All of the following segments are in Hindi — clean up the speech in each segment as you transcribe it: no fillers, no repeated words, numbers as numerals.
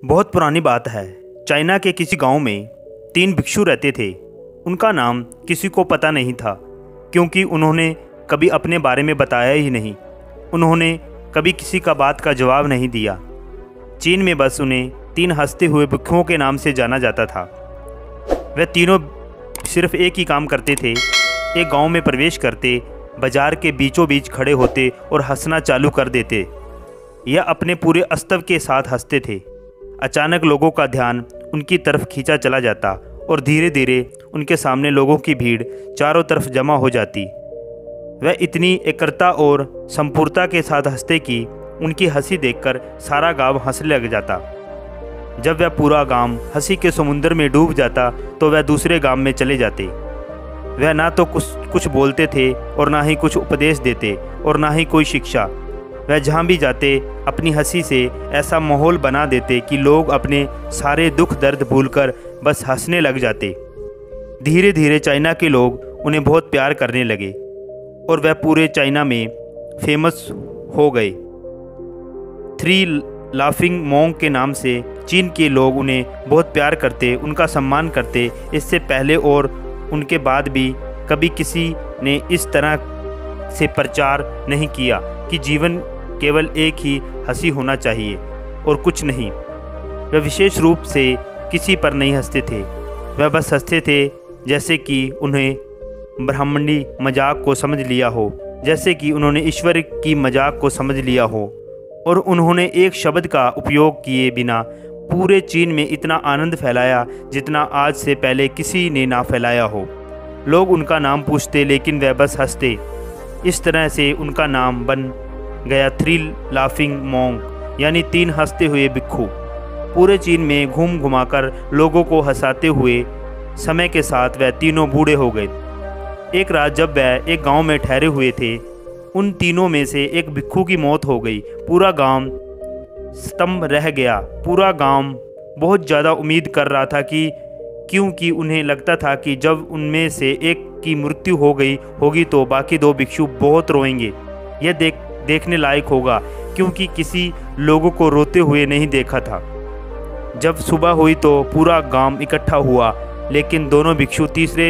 बहुत पुरानी बात है। चाइना के किसी गांव में 3 भिक्षु रहते थे। उनका नाम किसी को पता नहीं था, क्योंकि उन्होंने कभी अपने बारे में बताया ही नहीं। उन्होंने कभी किसी का बात का जवाब नहीं दिया। चीन में बस उन्हें 3 हंसते हुए भिक्षुओं के नाम से जाना जाता था। वे तीनों सिर्फ एक ही काम करते थे। एक गांव में प्रवेश करते, बाजार के बीचों बीच खड़े होते और हंसना चालू कर देते। यह अपने पूरे अस्तित्व के साथ हंसते थे। अचानक लोगों का ध्यान उनकी तरफ खींचा चला जाता और धीरे धीरे उनके सामने लोगों की भीड़ चारों तरफ जमा हो जाती। वह इतनी एकरता और संपूर्णता के साथ हंसते कि उनकी हंसी देखकर सारा गांव हंसने लग जाता। जब वह पूरा गांव हंसी के समुद्र में डूब जाता तो वह दूसरे गांव में चले जाते। वह ना तो कुछ बोलते थे और ना ही कुछ उपदेश देते और ना ही कोई शिक्षा। वह जहाँ भी जाते अपनी हंसी से ऐसा माहौल बना देते कि लोग अपने सारे दुख दर्द भूलकर बस हंसने लग जाते। धीरे धीरे चाइना के लोग उन्हें बहुत प्यार करने लगे और वह पूरे चाइना में फेमस हो गए। 3 लाफिंग मॉन्क के नाम से चीन के लोग उन्हें बहुत प्यार करते, उनका सम्मान करते। इससे पहले और उनके बाद भी कभी किसी ने इस तरह से प्रचार नहीं किया कि जीवन केवल एक ही हंसी होना चाहिए और कुछ नहीं। वह विशेष रूप से किसी पर नहीं हंसते थे। वह बस हंसते थे जैसे कि उन्हें ब्रह्मांडी मजाक को समझ लिया हो, जैसे कि उन्होंने ईश्वर की मजाक को समझ लिया हो। और उन्होंने एक शब्द का उपयोग किए बिना पूरे चीन में इतना आनंद फैलाया जितना आज से पहले किसी ने ना फैलाया हो। लोग उनका नाम पूछते लेकिन वह बस हंसते। इस तरह से उनका नाम बन गया 3 लाफिंग मॉन्क, यानी 3 हंसते हुए भिक्षु। पूरे चीन में घूम घुमाकर लोगों को हंसाते हुए समय के साथ वह तीनों बूढ़े हो गए। एक रात जब वह एक गांव में ठहरे हुए थे, उन तीनों में से एक भिक्षु की मौत हो गई। पूरा गांव स्तंभ रह गया। पूरा गांव बहुत ज़्यादा उम्मीद कर रहा था क्योंकि उन्हें लगता था कि जब उनमें से एक की मृत्यु हो गई होगी तो बाकी 2 भिक्षु बहुत रोएंगे। यह देखने लायक होगा, क्योंकि किसी लोगों को रोते हुए नहीं देखा था। जब सुबह हुई तो पूरा गांव इकट्ठा हुआ, लेकिन दोनों भिक्षु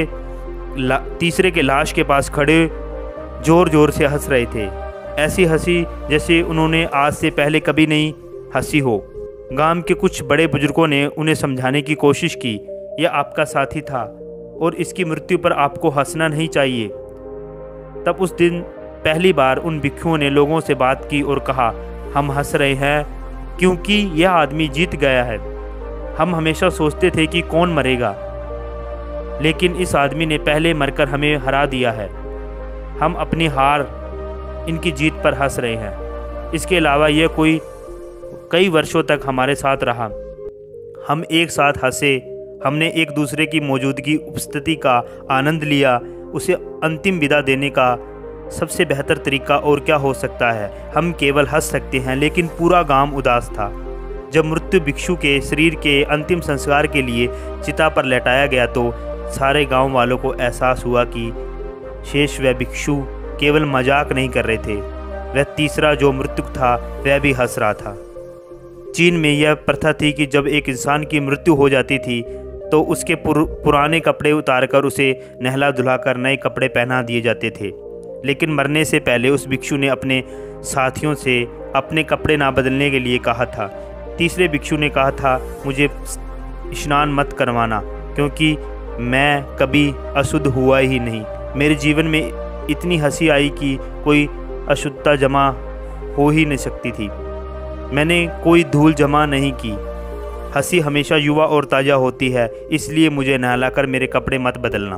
तीसरे के लाश के पास खड़े जोर जोर से हंस रहे थे। ऐसी हंसी जैसे उन्होंने आज से पहले कभी नहीं हंसी हो। गांव के कुछ बड़े बुजुर्गों ने उन्हें समझाने की कोशिश की, यह आपका साथी था और इसकी मृत्यु पर आपको हंसना नहीं चाहिए। तब उस दिन पहली बार उन भिक्षुओं ने लोगों से बात की और कहा, हम हंस रहे हैं क्योंकि यह आदमी जीत गया है। हम हमेशा सोचते थे कि कौन मरेगा, लेकिन इस आदमी ने पहले मरकर हमें हरा दिया है। हम अपनी हार, इनकी जीत पर हंस रहे हैं। इसके अलावा यह कई वर्षों तक हमारे साथ रहा। हम एक साथ हंसे, हमने एक दूसरे की मौजूदगी, उपस्थिति का आनंद लिया। उसे अंतिम विदा देने का सबसे बेहतर तरीका और क्या हो सकता है। हम केवल हंस सकते हैं, लेकिन पूरा गांव उदास था। जब मृत्यु भिक्षु के शरीर के अंतिम संस्कार के लिए चिता पर लेटाया गया तो सारे गांव वालों को एहसास हुआ कि शेष वह भिक्षु केवल मजाक नहीं कर रहे थे। वह तीसरा जो मृतक था वह भी हंस रहा था। चीन में यह प्रथा थी कि जब एक इंसान की मृत्यु हो जाती थी तो उसके पुराने कपड़े उतारकर उसे नहला धुलाकर नए कपड़े पहना दिए जाते थे। लेकिन मरने से पहले उस भिक्षु ने अपने साथियों से अपने कपड़े ना बदलने के लिए कहा था। तीसरे भिक्षु ने कहा था, मुझे स्नान मत करवाना, क्योंकि मैं कभी अशुद्ध हुआ ही नहीं। मेरे जीवन में इतनी हंसी आई कि कोई अशुद्धता जमा हो ही नहीं सकती थी। मैंने कोई धूल जमा नहीं की। हंसी हमेशा युवा और ताज़ा होती है, इसलिए मुझे नहलाकर मेरे कपड़े मत बदलना।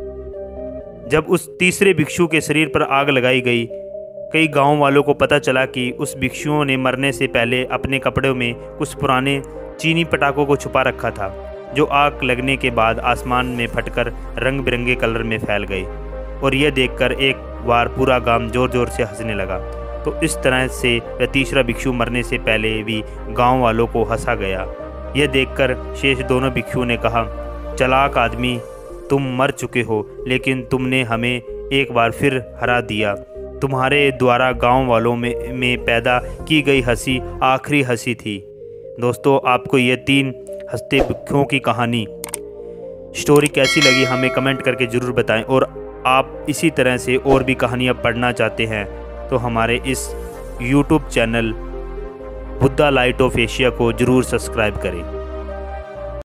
जब उस तीसरे भिक्षु के शरीर पर आग लगाई गई, कई गांव वालों को पता चला कि उस भिक्षुओं ने मरने से पहले अपने कपड़ों में कुछ पुराने चीनी पटाखों को छुपा रखा था, जो आग लगने के बाद आसमान में फटकर रंग बिरंगे कलर में फैल गए। और यह देखकर एक बार पूरा गांव जोर जोर से हंसने लगा। तो इस तरह से वह तीसरा भिक्षु मरने से पहले भी गांव वालों को हंसा गया। यह देखकर शेष दोनों भिक्षुओं ने कहा, चालाक आदमी, तुम मर चुके हो, लेकिन तुमने हमें एक बार फिर हरा दिया। तुम्हारे द्वारा गांव वालों में पैदा की गई हंसी आखिरी हंसी थी। दोस्तों, आपको ये 3 हंसते भिक्षुओं की कहानी स्टोरी कैसी लगी हमें कमेंट करके ज़रूर बताएं। और आप इसी तरह से और भी कहानियाँ पढ़ना चाहते हैं तो हमारे इस YouTube channel Buddha light of Asia को ज़रूर सब्सक्राइब करें।